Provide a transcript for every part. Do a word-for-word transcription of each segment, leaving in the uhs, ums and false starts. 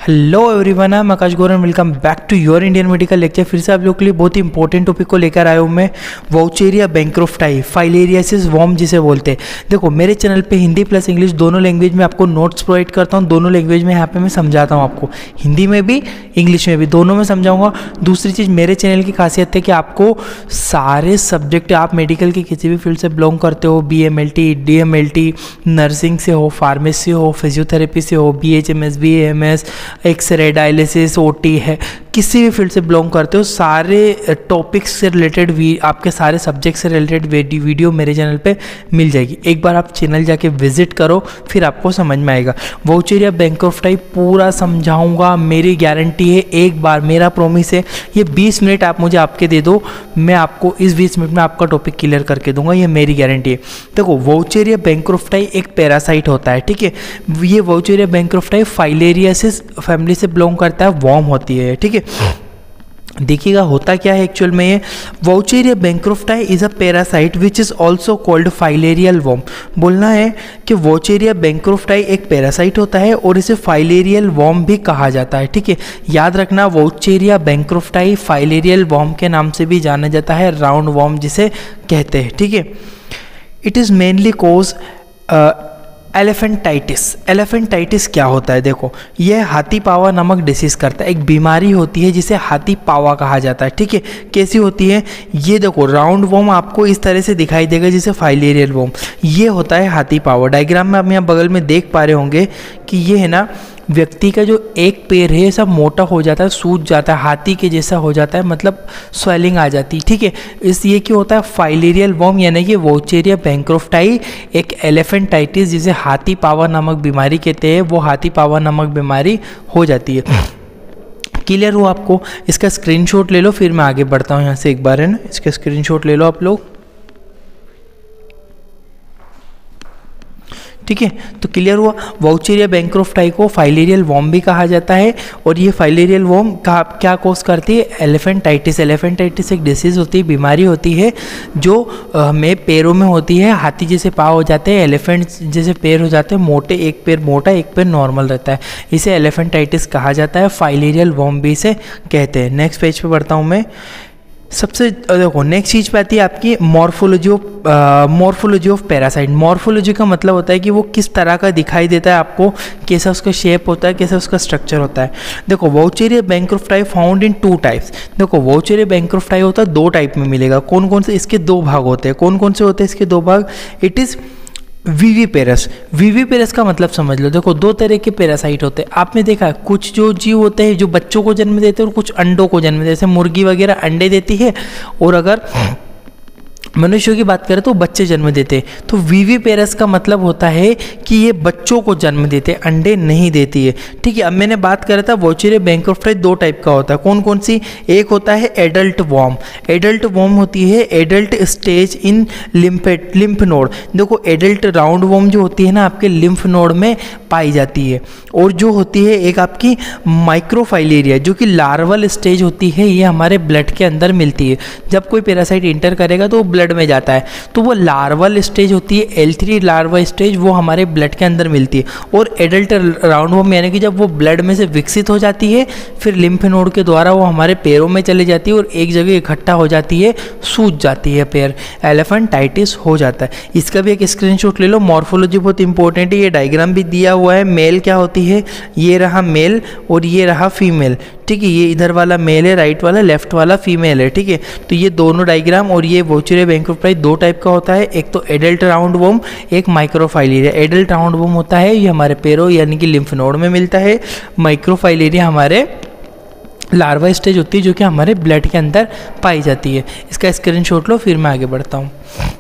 Hello everyone, I am Akash Gaurav, welcome back to your Indian medical lecture. फिर से आप लोग के लिए बहुत ही इंपॉर्टेंट टॉपिक को लेकर आया हूँ मैं, वाउचेरिया बैंक्रॉफ्टाई, फाइलेरियासिस वॉर्म जिसे बोलते हैं। देखो, मेरे चैनल पे हिंदी प्लस इंग्लिश दोनों लैंग्वेज में आपको नोट्स प्रोवाइड करता हूँ। दोनों लैंग्वेज में यहाँ पे मैं समझाता हूँ आपको, हिंदी में भी इंग्लिश में भी, दोनों में समझाऊंगा। दूसरी चीज़, मेरे चैनल की खासियत है कि आपको सारे सब्जेक्ट, आप मेडिकल की किसी भी फील्ड से बिलोंग करते हो, B M L T, D M L T, nursing से हो, फार्मेसी हो, फिजियोथेरेपी से हो, B H M S, B A M S, x ray, dialysis, OT है, किसी भी फील्ड से बिलोंग करते हो, सारे टॉपिक्स से रिलेटेड, आपके सारे सब्जेक्ट से रिलेटेड वीडियो मेरे चैनल पे मिल जाएगी। एक बार आप चैनल जाके विजिट करो, फिर आपको समझ में आएगा। वाउचेरिया बैंक्रॉफ्टाई पूरा समझाऊंगा, मेरी गारंटी है। एक बार, मेरा प्रॉमिस है, ये बीस मिनट आप मुझे आपके दे दो, मैं आपको इस बीस मिनट में आपका टॉपिक क्लियर करके दूंगा, ये मेरी गारंटी है। देखो, वाउचेरिया बैंक्रॉफ्टाई एक पैरासाइट होता है, ठीक है। ये वाउचेरिया बैंक्रॉफ्टाई फाइलेरियासिस फैमिली से बिलोंग करता है, वॉर्म होती है, ठीक है। देखिएगा होता क्या है एक्चुअल में। ये Wuchereria bancrofti is a parasite which is also called filarial worm. बोलना है कि वाउचेरिया बैंक्रॉफ्टाई एक पैरासाइट होता है और इसे फाइलेरियल वॉर्म भी कहा जाता है, ठीक है। याद रखना, वाउचेरिया बैंक्रॉफ्टाई फाइलेरियल वॉर्म के नाम से भी जाना जाता है, राउंड वॉर्म जिसे कहते हैं, ठीक है। It is mainly cause elephantiasis. Elephantiasis क्या होता है? देखो, यह हाथी पावा नामक डिसीज़ करता है, एक बीमारी होती है जिसे हाथी पावा कहा जाता है, ठीक है। कैसी होती है ये? देखो, राउंड वॉर्म आपको इस तरह से दिखाई देगा जिसे फाइलेरियल वॉर्म, ये होता है हाथी पावा। डायग्राम में आप यहाँ बगल में देख पा रहे होंगे कि ये है ना, व्यक्ति का जो एक पैर है सब मोटा हो जाता है, सूज जाता है, हाथी के जैसा हो जाता है, मतलब स्वेलिंग आ जाती है, ठीक है। इस ये क्या होता है? फाइलेरियल वॉर्म, यानी कि वाउचेरिया बैंक्रॉफ्टाई एक एलिफेंटाइटिस जिसे हाथी पावा नामक बीमारी कहते हैं, वो हाथी पावा नामक बीमारी हो जाती है। क्लियर हो आपको? इसका स्क्रीनशॉट ले लो, फिर मैं आगे बढ़ता हूँ यहाँ से। एक बार है ना, इसका स्क्रीनशॉट ले लो आप लोग, ठीक है। तो क्लियर हुआ, वाउचेरिया बैंक्रॉफ्टाई को फाइलेरियल वॉर्म भी कहा जाता है। और ये फाइलेरियल वॉर्म का क्या कॉज करती है? एलिफेंटाइटिस। एलिफेंटाइटिस एक डिसीज़ होती है, बीमारी होती है जो हमें पैरों में होती है। हाथी जैसे पाँव हो जाते हैं, एलिफेंट जैसे पैर हो जाते हैं, मोटे, एक पैर मोटा एक पैर नॉर्मल रहता है, इसे एलिफेंटाइटिस कहा जाता है। फाइलेरियल वॉर्म भी इसे कहते हैं। नेक्स्ट पेज पे बढ़ता हूँ मैं। सबसे देखो, नेक्स्ट चीज़ पे आती है आपकी morphology of morphology of parasite. Morphology का मतलब होता है कि वो किस तरह का दिखाई देता है आपको, कैसा उसका शेप होता है, कैसा उसका स्ट्रक्चर होता है। देखो, Wuchereria bancrofti found in two types. देखो, वाउचेरिया बैंक्रॉफ्टाई होता है दो टाइप में मिलेगा। कौन कौन से? इसके दो भाग होते हैं। कौन कौन से होते हैं इसके दो भाग? It is viviparous. विविपेरस का मतलब समझ लो। देखो, दो तरह के पैरासाइट होते हैं। आपने देखा, कुछ जो जीव होते हैं जो बच्चों को जन्म देते हैं और कुछ अंडों को जन्म देते हैं। जैसे मुर्गी वगैरह अंडे देती है, और अगर मनुष्यों की बात करें तो बच्चे जन्म देते हैं। तो विविपेरस का मतलब होता है कि ये बच्चों को जन्म देते, अंडे नहीं देती है, ठीक है। अब मैंने बात करा था वाउचेरिया बैंक्रॉफ्टाई दो टाइप का होता है। कौन कौन सी? एक होता है एडल्ट वॉर्म। एडल्ट वॉर्म होती है adult stage in lymphat lymph node. देखो, एडल्ट राउंड वॉर्म जो होती है ना, आपके लिम्फ नोड में पाई जाती है। और जो होती है एक आपकी माइक्रोफाइलेरिया, जो कि लार्वल स्टेज होती है, ये हमारे ब्लड के अंदर मिलती है। जब कोई पैरासाइट इंटर करेगा तो ब्लड में जाता है, तो वो लार्वल स्टेज होती है, एल थ्री लार्वा स्टेज, वो हमारे ब्लड के अंदर मिलती है। और एडल्ट राउंड वॉर्म यानी कि जब वो ब्लड में से विकसित हो जाती है, फिर लिम्फ नोड के द्वारा वो हमारे पैरों में चली जाती है और एक जगह इकट्ठा हो जाती है, सूज जाती है पैर, एलिफेंटाइटिस हो जाता है। इसका भी एक स्क्रीनशॉट ले लो। मॉर्फोलॉजी बहुत इंपॉर्टेंट है, ये डायग्राम भी दिया हुआ है। मेल क्या होती है? ये रहा मेल और ये रहा फीमेल, ठीक है। ये इधर वाला मेल है, राइट वाला, लेफ्ट वाला फीमेल है, ठीक है। तो ये दोनों डायग्राम, और ये वाउचेरिया बैंक्रॉफ्टाई दो टाइप का होता है। एक तो एडल्ट राउंड वॉर्म, एक माइक्रोफाइलेरिया। एडल्ट राउंड वॉर्म होता है, ये हमारे पैरों यानी कि लिम्फ नोड में मिलता है। माइक्रोफाइलेरिया हमारे लार्वा स्टेज होती है, जो कि हमारे ब्लड के अंदर पाई जाती है। इसका स्क्रीनशॉट लो, फिर मैं आगे बढ़ता हूँ।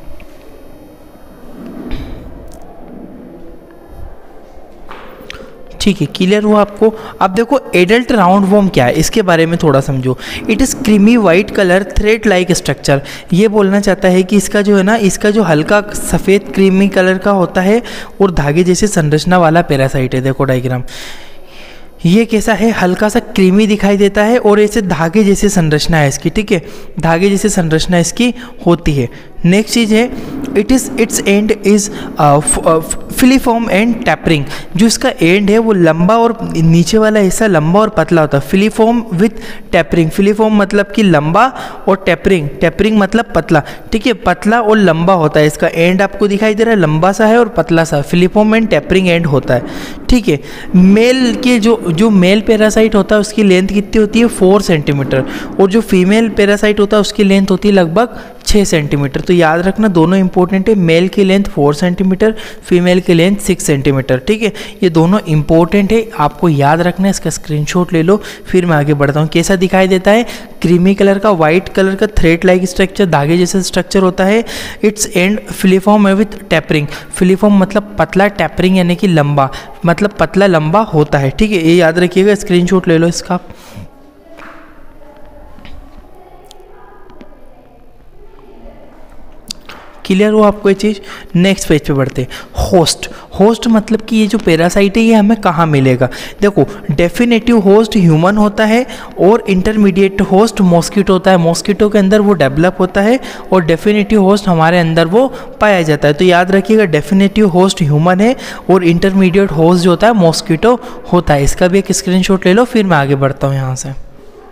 ठीक है, क्लियर हुआ आपको? अब देखो, एडल्ट राउंड वॉर्म क्या है, इसके बारे में थोड़ा समझो। It is creamy white colour, thread like structure. ये बोलना चाहता है कि इसका जो है ना, इसका जो हल्का सफ़ेद क्रीमी कलर का होता है और धागे जैसे संरचना वाला पैरासाइट है। देखो डायग्राम, ये कैसा है? हल्का सा क्रीमी दिखाई देता है और ऐसे धागे जैसे संरचना है इसकी, ठीक है। धागे जैसे संरचना इसकी होती है। नेक्स्ट चीज़ है it is its end is filiform and tapering. जो इसका एंड है वो लंबा और नीचे वाला हिस्सा लंबा और पतला होता है। फिलीफॉर्म विथ टैपरिंग, फिलीफॉर्म मतलब कि लंबा और टैपरिंग, टैपरिंग मतलब पतला, ठीक है, पतला और लंबा होता है। इसका एंड आपको दिखाई दे रहा है, लंबा सा है और पतला सा, फिलीफॉर्म एंड टैपरिंग एंड होता है, ठीक है। मेल के जो जो मेल पैरासाइट होता है उसकी लेंथ कितनी होती है, फोर सेंटीमीटर, और जो फीमेल पैरासाइट होता है उसकी लेंथ होती है लगभग छः सेंटीमीटर। तो याद रखना दोनों इंपॉर्टेंट है, मेल की लेंथ फोर सेंटीमीटर, फीमेल की लेंथ सिक्स सेंटीमीटर, ठीक है। ये दोनों इंपॉर्टेंट है, आपको याद रखना है, इसका स्क्रीनशॉट ले लो। फिर मैं आगे बढ़ता हूँ। कैसा दिखाई देता है, क्रीमी कलर का वाइट कलर का थ्रेड लाइक स्ट्रक्चर, धागे जैसा स्ट्रक्चर होता है। Its end filiform with tapering, filiform मतलब पतला, टैपरिंग यानी कि लंबा, मतलब पतला लंबा होता है, ठीक है। ये याद रखिएगा, स्क्रीनशॉट ले लो इसका। क्लियर हो आपको ये चीज़। नेक्स्ट पेज पे बढ़ते हैं। होस्ट, होस्ट मतलब कि ये जो पैरासाइट है ये हमें कहाँ मिलेगा। देखो डेफिनेटिव होस्ट ह्यूमन होता है और इंटरमीडिएट होस्ट मॉस्किटो होता है। मॉस्किटो के अंदर वो डेवलप होता है और डेफिनेटिव होस्ट हमारे अंदर वो पाया जाता है। तो याद रखिएगा डेफिनेटिव होस्ट ह्यूमन है और इंटरमीडिएट होस्ट जो होता है मॉस्किटो होता है। इसका भी एक स्क्रीनशॉट ले लो, फिर मैं आगे बढ़ता हूँ यहाँ से।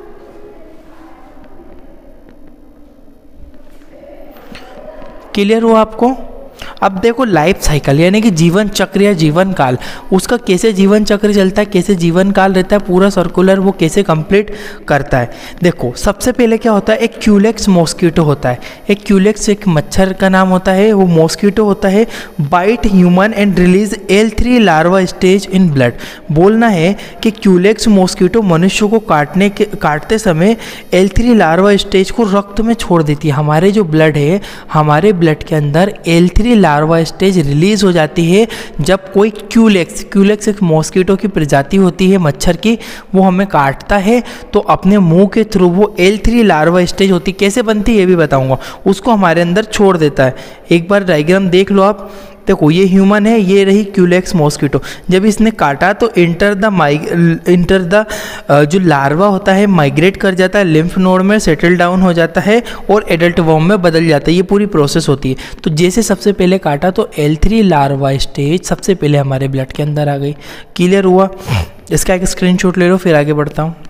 क्लियर हुआ आपको। अब देखो लाइफ साइकिल यानी कि जीवन चक्र या जीवन काल, उसका कैसे जीवन चक्र चलता है, कैसे जीवन काल रहता है, पूरा सर्कुलर वो कैसे कंप्लीट करता है। देखो सबसे पहले क्या होता है, एक क्यूलेक्स मॉस्किटो होता है। एक क्यूलेक्स एक मच्छर का नाम होता है, वो मॉस्किटो होता है। Bite human and release L three larva stage in blood. बोलना है कि क्यूलेक्स मॉस्किटो मनुष्य को काटने के काटते समय एल थ्री लार्वा स्टेज को रक्त में छोड़ देती है। हमारे जो ब्लड है, हमारे ब्लड के अंदर L three larva stage release हो जाती है जब कोई क्यूलेक्स, क्यूलेक्स एक मॉस्किटो की प्रजाति होती है मच्छर की, वो हमें काटता है तो अपने मुंह के थ्रू वो एल थ्री लार्वा स्टेज होती, कैसे बनती है ये भी बताऊंगा, उसको हमारे अंदर छोड़ देता है। एक बार डायग्राम देख लो आप। देखो ये ह्यूमन है, ये रही क्यूलेक्स मॉस्किटो। जब इसने काटा तो enter the mig enter the जो लार्वा होता है माइग्रेट कर जाता है, लिम्फ नोड में सेटल डाउन हो जाता है और एडल्ट वॉर्म में बदल जाता है। ये पूरी प्रोसेस होती है। तो जैसे सबसे पहले काटा तो एल थ्री लार्वा स्टेज सबसे पहले हमारे ब्लड के अंदर आ गई। क्लियर हुआ। इसका एक स्क्रीनशॉट ले लो, फिर आगे बढ़ता हूँ।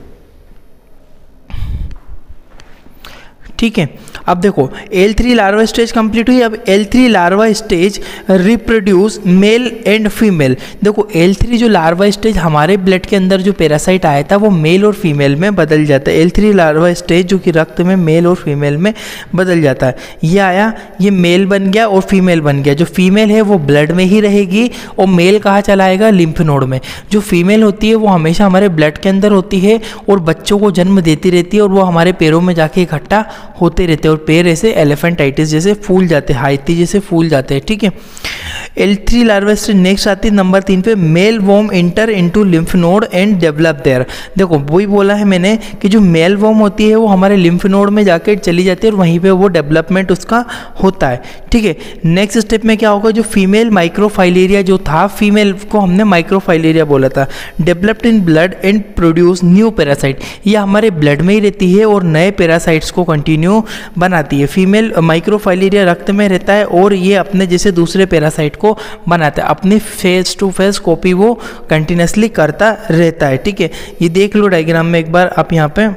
ठीक है, अब देखो L three larva stage complete हुई। अब L three larva stage reproduce male and female. देखो एल थ्री जो लार्वा स्टेज हमारे ब्लड के अंदर जो पैरासाइट आया था वो मेल और फीमेल में बदल जाता है। एल थ्री लार्वा स्टेज जो कि रक्त में मेल और फीमेल में बदल जाता है। ये आया, ये मेल बन गया और फीमेल बन गया। जो फीमेल है वो ब्लड में ही रहेगी और मेल कहाँ चला आएगा, लिम्फ नोड में। जो फीमेल होती है वो हमेशा हमारे ब्लड के अंदर होती है और बच्चों को जन्म देती रहती है और वो हमारे पैरों में जाके इकट्ठा होते रहते हैं और पैर ऐसे एलिफेंटाइटिस जैसे फूल जाते हैं, हाथी जैसे फूल जाते हैं। ठीक है, L three larva stage next आती है नंबर तीन पे। Male worm enter into lymph node and develop there. देखो वही बोला है मैंने कि जो मेल वॉर्म होती है वो हमारे लिम्फ नोड में जाके चली जाती है और वहीं पे वो डेवलपमेंट उसका होता है। ठीक है, नेक्स्ट स्टेप में क्या होगा, जो फीमेल माइक्रोफाइलेरिया जो था, फीमेल को हमने माइक्रोफाइलेरिया बोला था, developed in blood and produce new parasite. ये हमारे ब्लड में ही रहती है और नए पैरासाइट्स को कंटिन्यू बनाती है। फीमेल माइक्रोफाइलेरिया रक्त में रहता है और ये अपने जैसे दूसरे पैरासाइट को बनाता है, अपनी फेस टू फेस कॉपी वो कंटिन्यूसली करता रहता है। ठीक है, ये देख लो डायग्राम में एक बार आप यहाँ पे।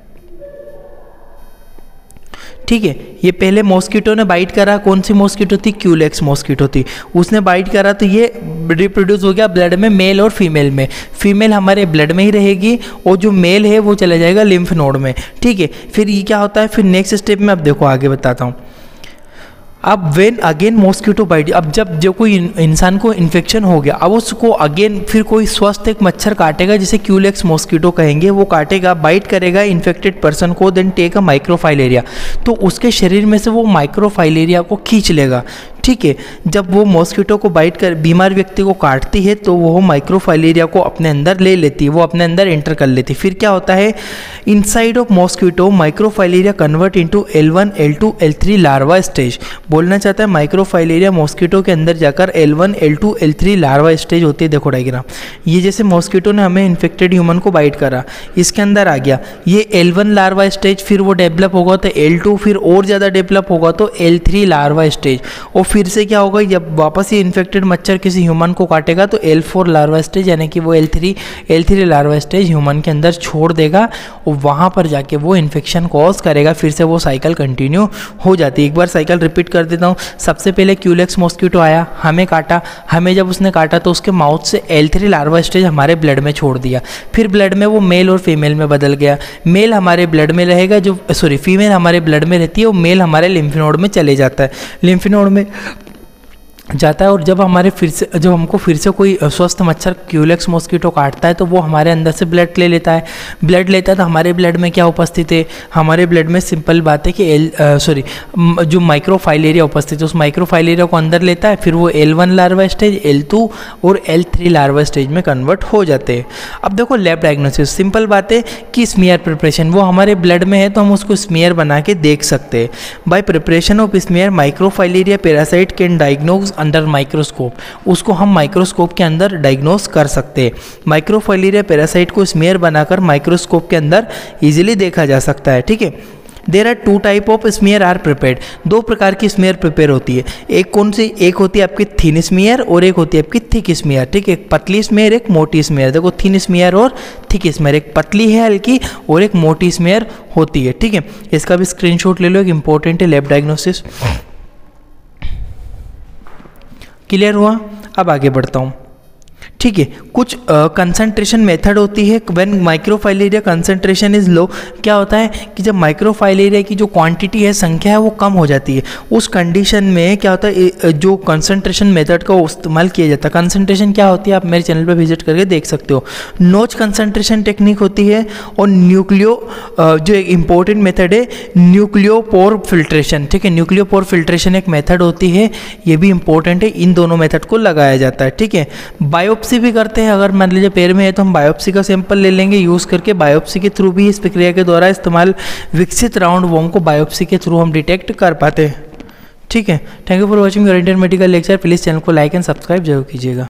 ठीक है, ये पहले मॉस्किटो ने बाइट करा, कौन सी मॉस्किटो थी, क्यूलेक्स मॉस्किटो थी, उसने बाइट करा तो ये रिप्रोड्यूस हो गया ब्लड में मेल और फीमेल में। फीमेल हमारे ब्लड में ही रहेगी और जो मेल है वो चला जाएगा लिम्फ नोड में। ठीक है, फिर ये क्या होता है, फिर नेक्स्ट स्टेप में अब देखो आगे बताता हूँ। अब वेन अगेन मॉस्किटो बाइट, अब जब जो कोई इंसान को इन्फेक्शन हो गया, अब उसको अगेन फिर कोई स्वस्थ एक मच्छर काटेगा जिसे क्यूलेक्स मॉस्किटो कहेंगे, वो काटेगा, बाइट करेगा इन्फेक्टेड पर्सन को, देन टेक अ माइक्रोफाइलेरिया, तो उसके शरीर में से वो माइक्रोफाइलेरिया को खींच लेगा। ठीक है। जब वो मॉस्किटो को बाइट कर बीमार व्यक्ति को काटती है तो वो माइक्रोफाइलेरिया को अपने अंदर ले लेती है, वो अपने अंदर एंटर कर लेती है। फिर क्या होता है, inside of mosquito microfilaria convert into L one, L two, L three larva stage. बोलना चाहता है माइक्रोफाइलेरिया मॉस्किटो के अंदर जाकर L one, L two, L three larva stage होती है। देखो डायग्राम, ये जैसे मॉस्किटो ने हमें इन्फेक्टेड ह्यूमन को बाइट करा, इसके अंदर आ गया ये एल वन लार्वा स्टेज, फिर वो डेवलप होगा तो एल टू, फिर और ज़्यादा डेवलप होगा तो एल थ्री लार्वा स्टेज, और फिर से क्या होगा, जब वापस ये इन्फेक्टेड मच्छर किसी ह्यूमन को काटेगा तो एल फोर लार्वा स्टेज, यानी कि वो L three L three larva stage human के अंदर छोड़ देगा और वहाँ पर जाके वो इन्फेक्शन कॉज करेगा। फिर से वो साइकिल कंटिन्यू हो जाती है। एक बार साइकिल रिपीट कर देता हूँ। सबसे पहले क्यूलेक्स मॉस्किटो आया, हमें काटा, हमें जब उसने काटा तो उसके माउथ से एल थ्री लार्वा स्टेज हमारे ब्लड में छोड़ दिया। फिर ब्लड में वो मेल और फीमेल में बदल गया। मेल हमारे ब्लड में रहेगा, जो सॉरी फीमेल हमारे ब्लड में रहती है, वो मेल हमारे लिम्फ नोड में चले जाता है, लिम्फ नोड में जाता है। और जब हमारे फिर से जब हमको फिर से कोई स्वस्थ मच्छर क्यूलेक्स मॉस्किटो काटता है तो वो हमारे अंदर से ब्लड ले लेता है। ब्लड लेता है तो हमारे ब्लड में क्या उपस्थित है, हमारे ब्लड में सिंपल बात है कि एल सॉरी जो माइक्रोफाइलेरिया उपस्थित है, उस माइक्रोफाइलेरिया को अंदर लेता है। फिर वो L one larva stage, L two और एल थ्री लार्वा स्टेज में कन्वर्ट हो जाते हैं। अब देखो लैब डायग्नोसिस, सिंपल बात है कि स्मीयर प्रिपरेशन, वो हमारे ब्लड में है तो हम उसको स्मीयर बना के देख सकते हैं। By preparation of smear microfilaria parasite can diagnose under microscope, उसको हम माइक्रोस्कोप के अंदर डायग्नोस कर सकते हैं। माइक्रोफाइलेरिया पैरासाइट को स्मीयर बनाकर माइक्रोस्कोप के अंदर इजीली देखा जा सकता है। ठीक है। There are two type of smear are prepared, दो प्रकार की स्मीयर प्रिपेयर होती है। एक कौन सी, एक होती है आपकी थिन स्मीयर और एक होती है आपकी थिक स्मीयर। ठीक है, एक पतली स्मीयर, एक मोटी स्मीयर। देखो थिन स्मीयर और थिक स्मीयर, एक पतली है हल्की और एक मोटी स्मीयर होती है। ठीक है, इसका भी स्क्रीनशॉट ले लो, एक इंपॉर्टेंट है लैब डायग्नोसिस। क्लियर हुआ? अब आगे बढ़ता हूँ। ठीक है, कुछ कंसंट्रेशन uh, मेथड होती है when microfilaria concentration is low. क्या होता है कि जब माइक्रोफाइलेरिया की जो क्वांटिटी है, संख्या है, वो कम हो जाती है, उस कंडीशन में क्या होता है, जो कंसंट्रेशन मेथड का इस्तेमाल किया जाता है। कंसंट्रेशन क्या होती है, आप मेरे चैनल पर विजिट करके देख सकते हो। नोच कंसंट्रेशन टेक्निक होती है और न्यूक्लियो uh, जो एक इंपॉर्टेंट मेथड है न्यूक्लियोपोर फिल्ट्रेशन। ठीक है, न्यूक्लियोपोर फिल्ट्रेशन एक मेथड होती है, ये भी इंपॉर्टेंट है। इन दोनों मेथड को लगाया जाता है। ठीक है, बायोप्सी भी करते हैं। अगर मान लीजिए पैर में है तो हम बायोप्सी का सैंपल ले लेंगे यूज़ करके। बायोप्सी के थ्रू भी इस प्रक्रिया के द्वारा इस्तेमाल विकसित राउंड वॉर्म को बायोप्सी के थ्रू हम डिटेक्ट कर पाते हैं। ठीक है, thank you for watching your Indian medical lecture. Please channel को लाइक एंड सब्सक्राइब जरूर कीजिएगा।